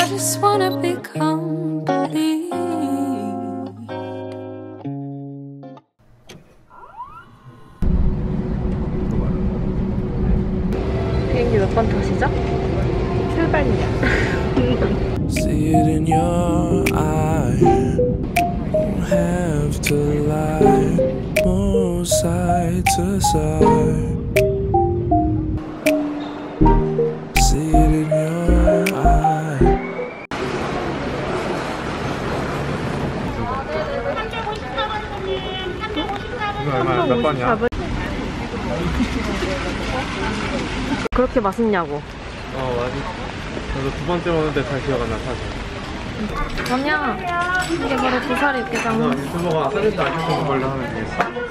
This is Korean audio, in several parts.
I just wanna be complete. 비행기 몇 번 타시죠? 출발이야. See it in your eye. Don't have to lie. Move side to side. See it in your eye. 이거 얼마야? 몇 번이야? 그렇게 맛있냐고. 맞아. 저도 두 번째 먹는데 잘 기억 안 나, 사실. 아니야. 이게 바로 고사리 육개장. 유튜버가 사진도 안 찍는 걸로 하면 되겠어.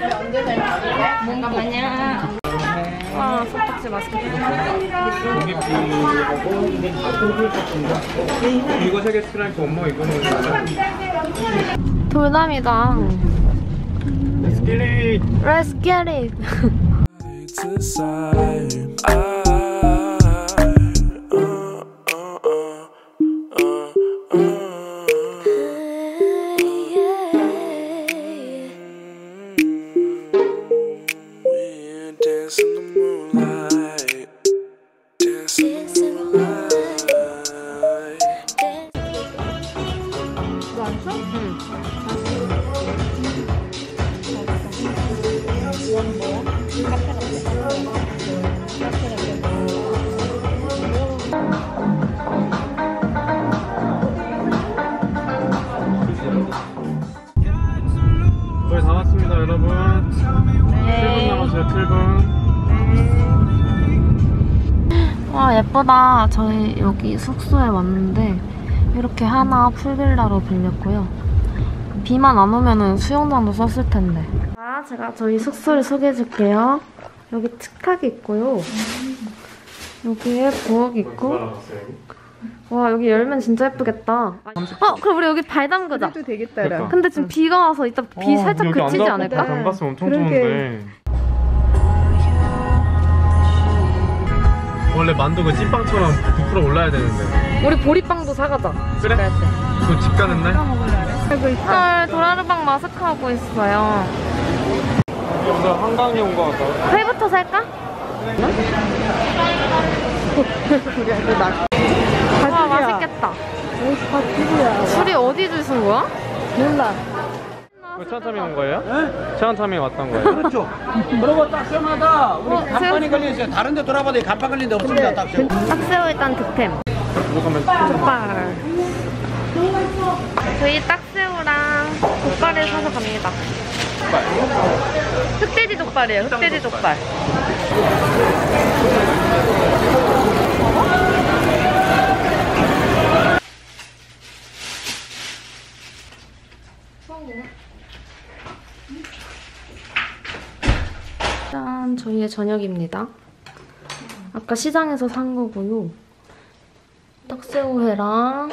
아니야. 와, 소떡지 맛있겠다. 이거 3개 스프라이크 엄마 이거는 돌담이다. Let's get it! Let's get it. To side. We dance in the moonlight. Dance in the moonlight. 거의 다 왔습니다, 여러분. 7분 남았어요, 7분. 와, 예쁘다. 저희 여기 숙소에 왔는데 이렇게 하나 풀빌라로 빌렸고요. 비만 안 오면은 수영장도 썼을 텐데. 자, 제가 저희 숙소를 소개해 줄게요. 여기 식탁이 있고요. 여기에 부엌이 있고. 와, 여기 열면 진짜 예쁘겠다. 그럼 우리 여기 발 담그자. 그래도 되겠다. 그러니까. 근데 지금 비가 와서 이따 비 살짝 그치지 않을까? 안 봤으면 엄청 좋은데. 원래 만두가 찐빵처럼 부풀어 올라야 되는데. 우리 보리빵도 사가자. 그래? 그 집 가는 날? 헐, 도라르방 마스크하고 있어요. 오늘 한강에 온 거 같다. 회부터 살까? 와, 맛있겠다. 술이 어디 주신 거야? 몰라. 체온타밍 온 거예요? 네? 체온타밍 왔던 거예요? 그렇죠. 그리고 딱 시원하다. 우리 간판이 새우? 걸려있어요. 다른 데 돌아봐도 간판 걸린 데 없습니다. 딱 새우. 딱새우 일단 득템. 족발. 저희 딱새우랑 족발을 사서 갑니다. 흑돼지 족발이에요. 흑돼지 족발. 짠, 저희의 저녁입니다. 아까 시장에서 산 거고요. 떡새우회랑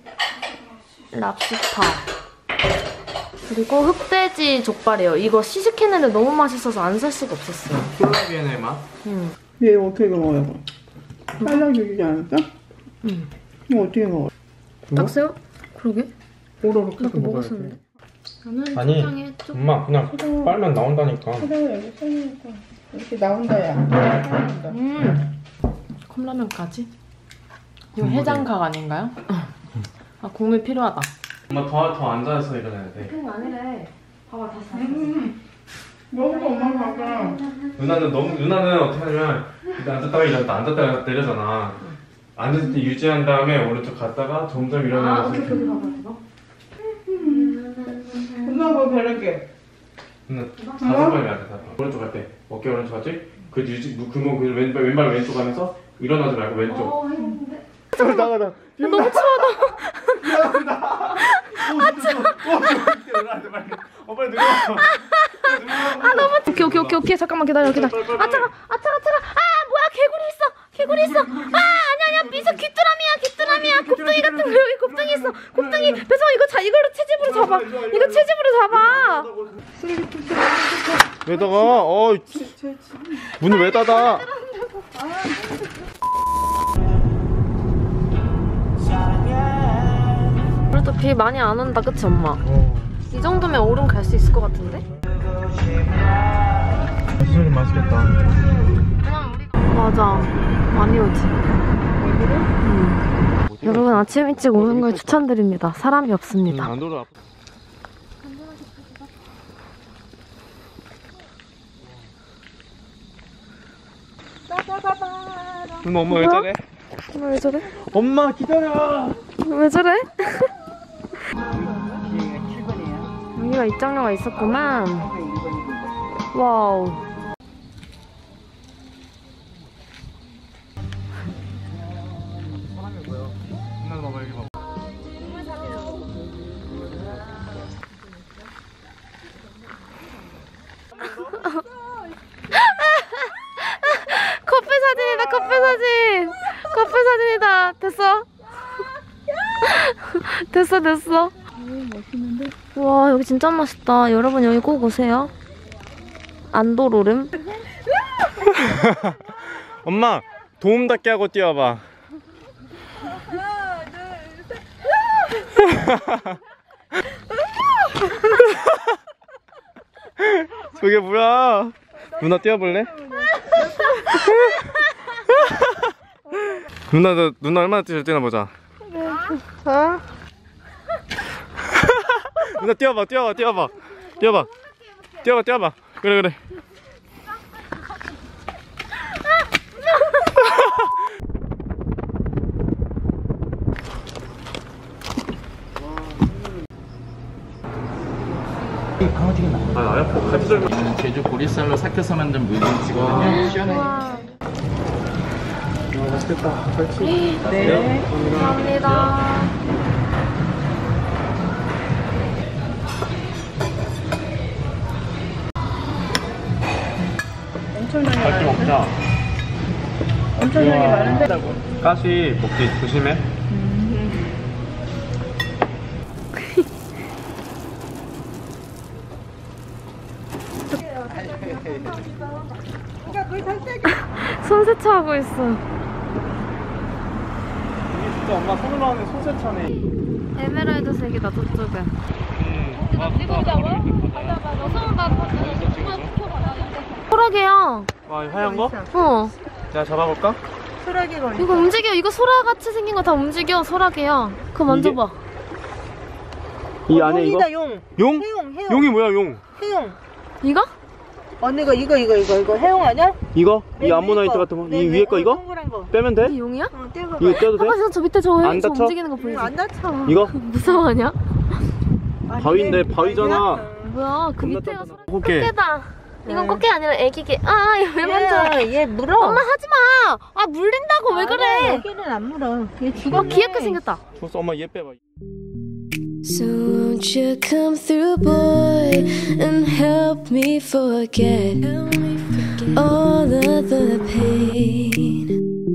랍스터 그리고 흑돼지 족발이에요. 이거 시식했는데 너무 맛있어서 안 살 수가 없었어요. 콜라겐의 맛? 얘 어떻게 먹어요? 살짝 죽이지 않았어? 응. 이거 어떻게 먹어? 떡새우? 그러게? 호로록 나 해서 그거 먹어야 돼. 먹었었는데. 저는 아니, 초장에 쭉. 엄마 그냥 빨면 나온다니까. 그래 여기 써니까 이렇게 나온다 야. 컵라면까지? 이거 해장각 아닌가요? 아, 국물 필요하다. 엄마 더 앉아서 일어나야 돼. 그런 거 아니래. 봐봐, 다시 다시. 먹어봐 엄마 봐봐. 누나는 어떻게 하냐면 앉았다가 일어났다 앉았다가 내려잖아. 앉았을 때 유지한 다음에 오른쪽 갔다가 점점 일어나면서. 오케이, 봐봐, 이거. 엄마 뭐 별게. 누나 5번 해야 돼. 5번. 오른쪽 갈 때 어깨 오른쪽 갔지? 그 유지 그 왼발 왼쪽 하면서 일어나지 말고 왼쪽. 했는데. 나가. 너무 추워. 빨리 내려. 너무. 오케이. 잠깐만 기다려. 아, 차가. 뭐야, 개구리 있어. 아니야. 미소 귀뚜라미야. 곱둥이 같은 거 여기 곱둥이 있어. 곱둥이. 배성아 이걸로 채집으로 잡아. 이거 채집으로 잡아. 왜 닫아? 문을 왜 닫아? 사랑해 비 많이 안 온다, 그치 엄마? 이 정도면 오름 갈 수 있을 것 같은데? 수술이 맛있겠다. 맞아, 많이 오지. 여러분 아침 일찍 오는 걸 추천드립니다. 사람이 없습니다. 안 돌아. 엄마 왜 저래? 엄마 왜 저래? 엄마 기다려. 왜 저래? 여기가 입장료가 있었구만. 와우. 사람이 뭐야? 누나 봐봐 여기 봐. 커플 사진이다, 커플 사진. 커플 사진이다. 됐어? 됐어, 됐어. 멋있는데? 와, 여기 진짜 맛있다. 여러분 여기 꼭 오세요. 안도로름. 엄마 도움 닫게 하고 뛰어봐. 저게 뭐야? 누나 뛰어볼래? 누나 얼마나 잘 뛰나 보자. 누나 뛰어봐. 그래. 제주 보리쌀로 삭혀서 만든 물김치거든요. 시원해. 맛있겠다. 네. 감사합니다. 엄청나게 갈게 많은데? 먹자. 엄청나게 많은데? 가시 먹기 조심해. 손 세차하고 있어. 이게 진짜 엄마 손으로 하는 손세차네. 에메랄드색이다, 저쪽은. 소라게야. 와, 이 하얀 거? 어. 내가 잡아볼까? 소라기가 이거 움직여. 이거 소라같이 생긴 거 다 움직여. 소라게야. 그거 만져봐. 이 안에 이거? 용. 용? 해용. 용이 뭐야, 용? 해용. 이거? 언니가 이거 해용 아니야? 이거? 이 네, 암모나이트 위에 거. 같은 거? 네, 이 위에 거 이거? 동그란 거. 빼면 돼? 이게 용이야? 떼봐. 이거 떼도 돼? 아까 진짜 저 밑에 저 안 저 다쳐? 움직이는 거 보이지? 안 다쳐. 이거? 무서워하냐? 바위인데, 바위잖아. 뭐야? 그 겁나 밑에가 단단하다. 꽃게다. 이건 꽃게 아니라 애기게. 아, 이거 왜 만져? 얘 물어. 엄마 하지 마. 아, 물린다고 왜 그래? 여기는 안 물어. 얘 죽어. 귀엽게 생겼다. 줬어, 엄마 얘 빼봐. So won't you come through, boy, and help me forget all of the pain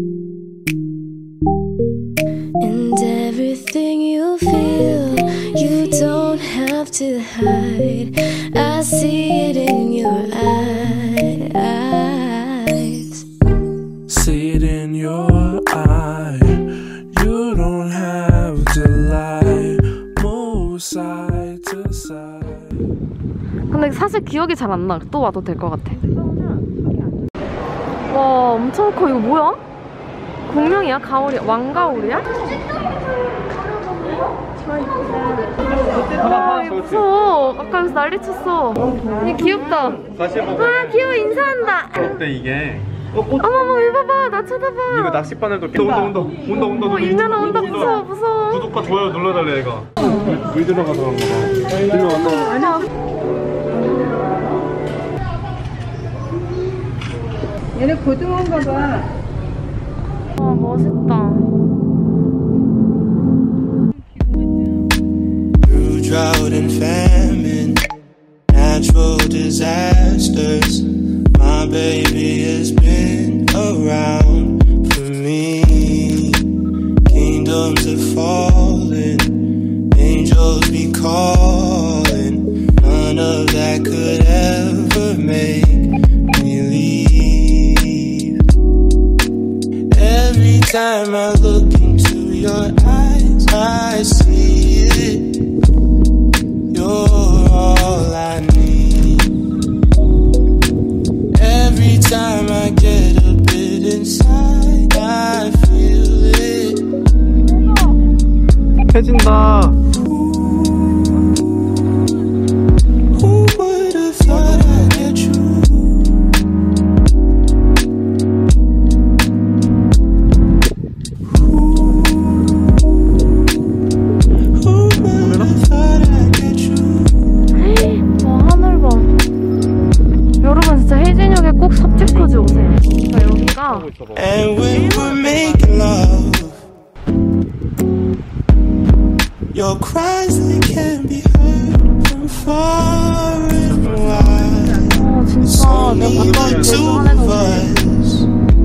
and everything you feel. You don't have to hide. I see it in your eyes. See it in your eye. You don't have to lie. Move side to side. 근데 사실 기억이 잘 안 나. 또 와도 될 것 같아. 와, 엄청 커. 이거 뭐야? 공룡이야? 가오리? 왕가오리야? 와, 이거 무서워. 아까 여기서 난리 쳤어. 이게 귀엽다. 다시 해봐. 아, 귀여워. 인사한다. 어때, 이게? 어머머, 이거 봐봐. 나 쳐다봐. 이거 낚싯바늘도 온다. 인간아 온다. 무서워, 무서워. 구독과 좋아요 눌러달래, 얘가. 물 들어가서 그런 거봐. 일로 와서. 얘네 고등어인가 봐. 와, 멋있다. Through drought and famine, natural disasters, my baby has been around for me. Kingdoms have fallen, angels be calling. None of that could ever make me leave. Every time I look into your eyes, I see it. 해진다. And we were making love. Your cries, they can't be heard from far and wide. It's only the two of us.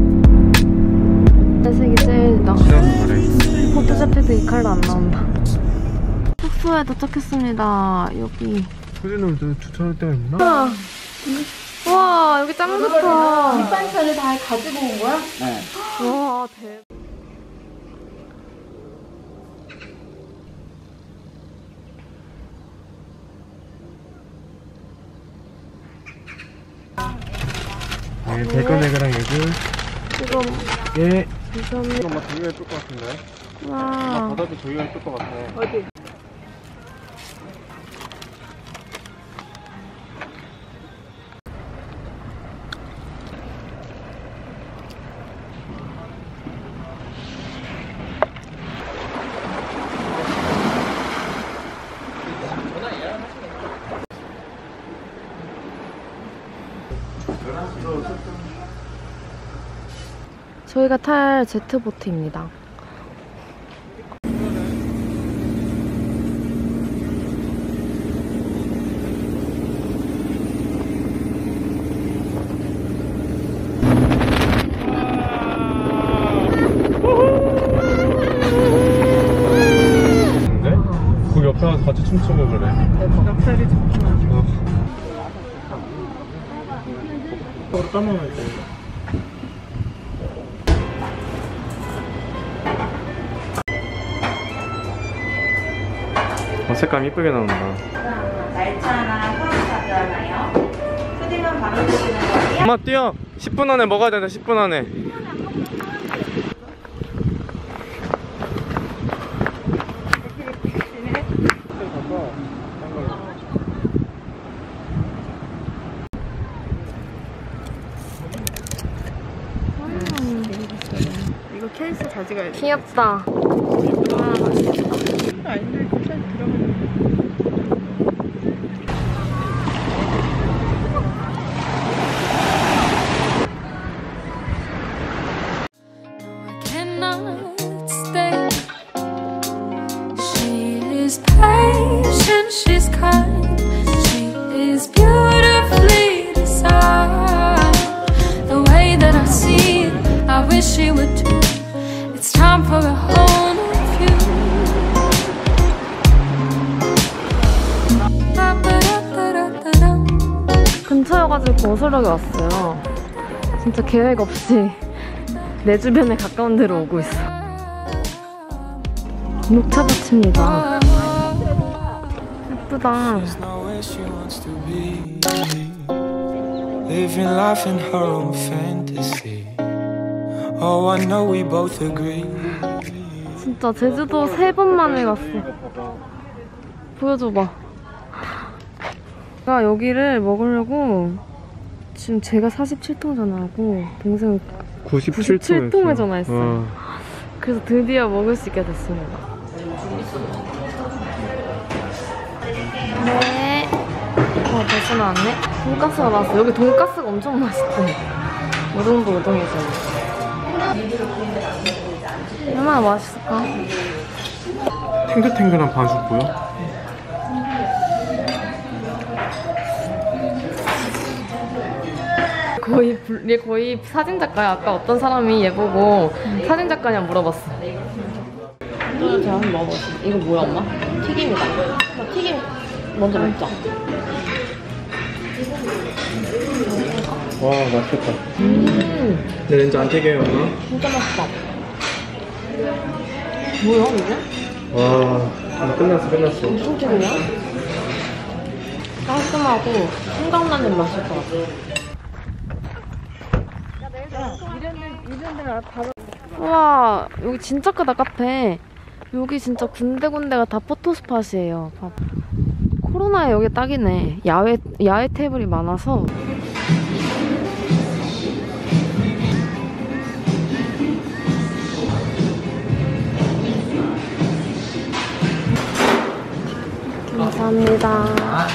색이 제일 나. 포토샵해도 이 컬러 안 나온다. 숙소에 도착했습니다. 여기. 소진을 주차할 데가 있나? 와, 여기 짱 좋다. 밑반찬을 다 가지고 온 거야? 네. 와, 대박. 네, 베이컨에그랑 에그. 이거 예. 감사합니다. 이거 막 저기가 예쁠 것 같은데? 와. 바다도 저기가 예쁠 것 같아. 어디? 저희가 탈 제트보트입니다. 근데? 그 옆에 가서 같이 춤추고 그래. 넉살이 좋구나. 까먹을 때. 색감 이쁘게 나온다. 날짜나 서로 가져가나요? 푸딩은 바로 드시는 거예요? 엄마 뛰어! 10분 안에 먹어야 된다. 10분 안에. 이거 케이스 가져가야 돼. 귀엽다. 아닌데 괜찮아 들어가면. Cannot stay. She is patient, she's kind, she is beautifully designed. The way that I see it, I wish she would too. It's time for a whole new view. 근처여가지고 어수룩에 왔어요. 진짜 계획 없이 내 주변에 가까운 데로 오고 있어. 녹차밭입니다. 예쁘다. Living life in her own fantasy. Oh, I know we both agree. 진짜 제주도 3번 만에 갔어. 보여줘봐. 제가 여기를 먹으려고 지금 제가 47통 전화하고 동생은 97통에 전화했어요. 그래서 드디어 먹을 수 있게 됐습니다. 네. 벌써 나왔네? 돈가스가 나왔어. 여기 돈가스가 엄청 맛있대. 우동도 우동이죠. 얼마나 맛있을까? 탱글탱글한 반숙 보여? 얘 거의 사진작가야. 아까 어떤 사람이 얘 보고 사진작가냐 물어봤어. 이거 제가 한번 먹어보세요. 이거 뭐야 엄마? 튀김이다. 튀김 먼저 먹자. 와 맛있겠다. 근데 왠지 안 튀겨요 엄마? 진짜 맛있다. 뭐야 이게? 와 끝났어. 무슨 튀김이야? 깔끔하고 생각나는 맛일 것 같아. 우와 여기 진짜 크다 카페. 여기 진짜 군데군데가 다 포토스팟이에요. 코로나에 여기 딱이네. 야외 테이블이 많아서. 감사합니다.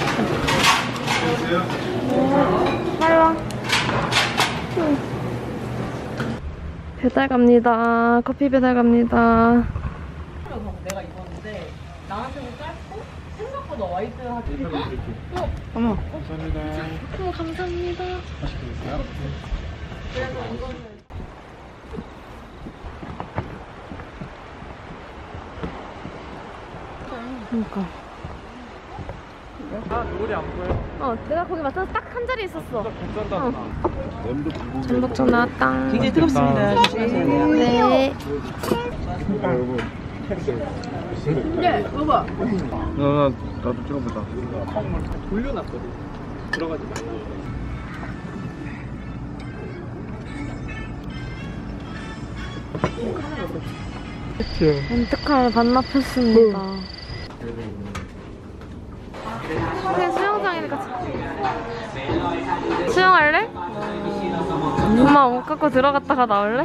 빨리와. 배달 갑니다. 커피 배달 갑니다. 내가 입었는데 나한테는 짧고 생각보다 와이드하게. 어머. 감사합니다. 어머, 감사합니다. 맛있게 드세요. 그래서 이거는 그러니까. 아, 노을이 안 보여. 내가 거기 맞춰서 딱 한 자리 있었어. 괜찮다. 전복전 나왔다. 굉장히 뜨겁습니다. 조심하셔야 돼요. 네. 근데 봐봐. 나도 찍어보자. 돌려놨거든. 들어가지 말라고. 렌트카를 반납했습니다. 그냥 수영장이니까. 수영할래? 엄마 옷 갖고 들어갔다가 나올래?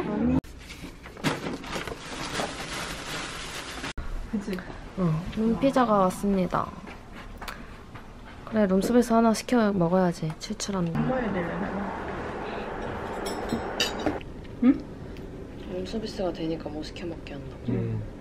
그치. 룸피자가 왔습니다. 그래, 룸서비스 하나 시켜 먹어야지. 출출한데. 먹어야 되려나? 룸서비스가 되니까 뭐 시켜 먹게 한다고.